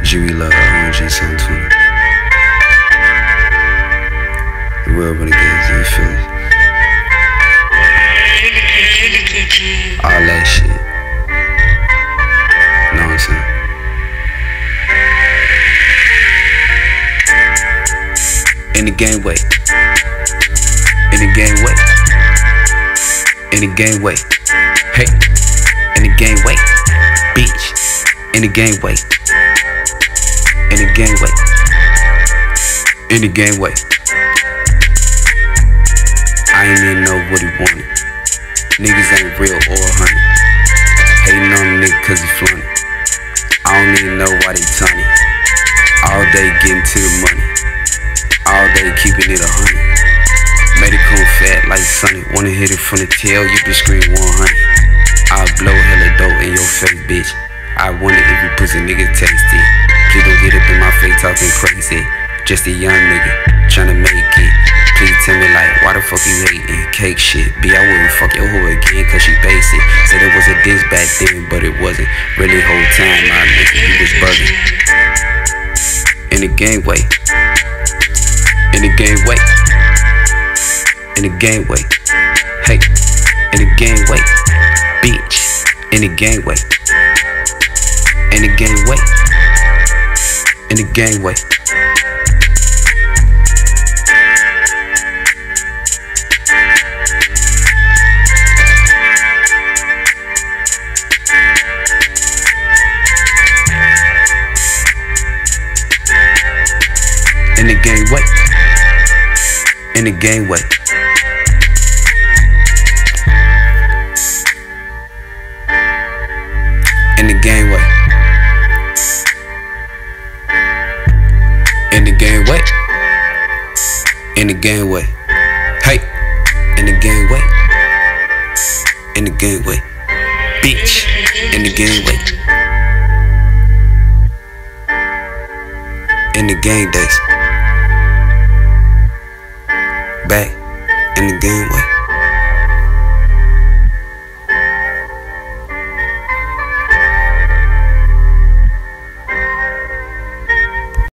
Jimmy Love, ONG 720. The world renegades, you feel it? All that shit. Know what I'm saying? In the game way. In the game way. In the game way. Hey. In the game way. Bitch. In the game way. In the game way. In the game way. I ain't even know what he wanted. Niggas ain't real or honey. Hating on a nigga cause he flunny. I don't even know why they tunny. All day getting to the money. All day keeping it 100. Made it come fat like Sunny. Wanna hit it from the tail, you can scream 100. I'll blow hella dope in your face, bitch. I wonder if you pussy nigga tasty. Please don't get up in my face talking crazy. Just a young nigga tryna make it. Please tell me like, why the fuck you hating? Cake shit. B, I wouldn't fuck your hoe again cause she basic. Said it was a diss back then, but it wasn't. Really whole time, my nigga, you was bugging. In the game way. In the game way. In the game way. Hey. In the game way. Bitch. In the game way. In the game way. In the game way. In the game way. In the game way. In the game way. In the game way. In the game way. Hey. In the game way. In the game way. Bitch. In the game way. In the game days. Back in the game way.